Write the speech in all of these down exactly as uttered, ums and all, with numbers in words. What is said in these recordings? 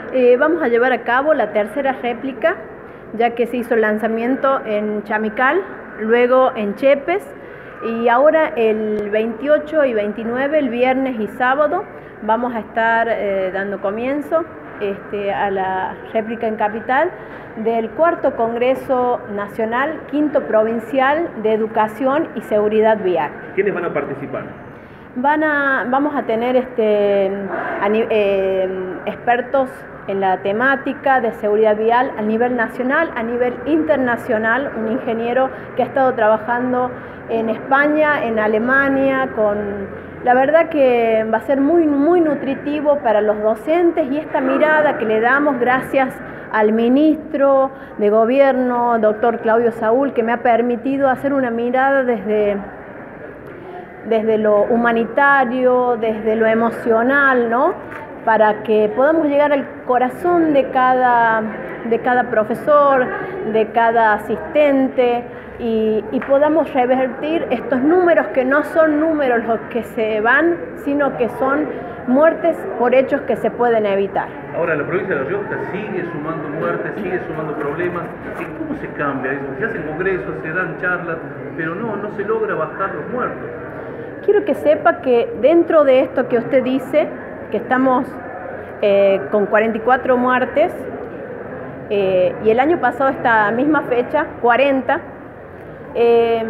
Eh, vamos a llevar a cabo la tercera réplica, ya que se hizo el lanzamiento en Chamical, luego en Chepes, y ahora el veintiocho y veintinueve, el viernes y sábado, vamos a estar eh, dando comienzo este, a la réplica en Capital del cuarto Congreso Nacional, quinto provincial de Educación y Seguridad Vial. ¿Quiénes van a participar? Van a, vamos a tener este, a, eh, expertos en la temática de seguridad vial a nivel nacional, a nivel internacional, un ingeniero que ha estado trabajando en España, en Alemania, con, la verdad que va a ser muy, muy nutritivo para los docentes, y esta mirada que le damos gracias al ministro de Gobierno, doctor Claudio Saúl, que me ha permitido hacer una mirada desde... desde lo humanitario, desde lo emocional, ¿no? Para que podamos llegar al corazón de cada, de cada profesor, de cada asistente, y, y podamos revertir estos números que no son números los que se van, sino que son muertes por hechos que se pueden evitar. Ahora, la provincia de La Rioja sigue sumando muertes, sigue sumando problemas. ¿Cómo se cambia eso? Se hacen congresos, se dan charlas, pero no, no se logra bajar los muertos. Quiero que sepa que dentro de esto que usted dice, que estamos eh, con cuarenta y cuatro muertes, eh, y el año pasado esta misma fecha, cuarenta, eh,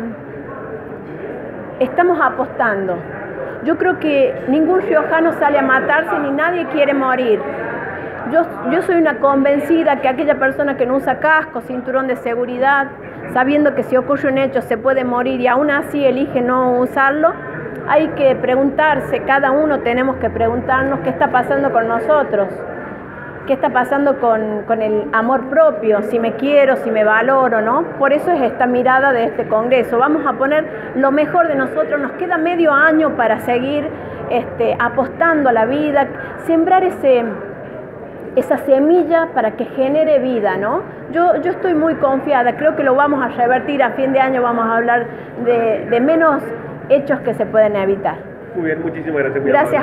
estamos apostando. Yo creo que ningún riojano sale a matarse ni nadie quiere morir. Yo, yo soy una convencida que aquella persona que no usa casco, cinturón de seguridad, sabiendo que si ocurre un hecho se puede morir y aún así elige no usarlo, hay que preguntarse, cada uno tenemos que preguntarnos qué está pasando con nosotros, qué está pasando con, con el amor propio, si me quiero, si me valoro, ¿no? Por eso es esta mirada de este Congreso. Vamos a poner lo mejor de nosotros, nos queda medio año para seguir este, apostando a la vida, sembrar ese... esa semilla para que genere vida, ¿no? Yo, yo estoy muy confiada, creo que lo vamos a revertir, a fin de año vamos a hablar de, de menos hechos que se pueden evitar. Muy bien, muchísimas gracias. Gracias.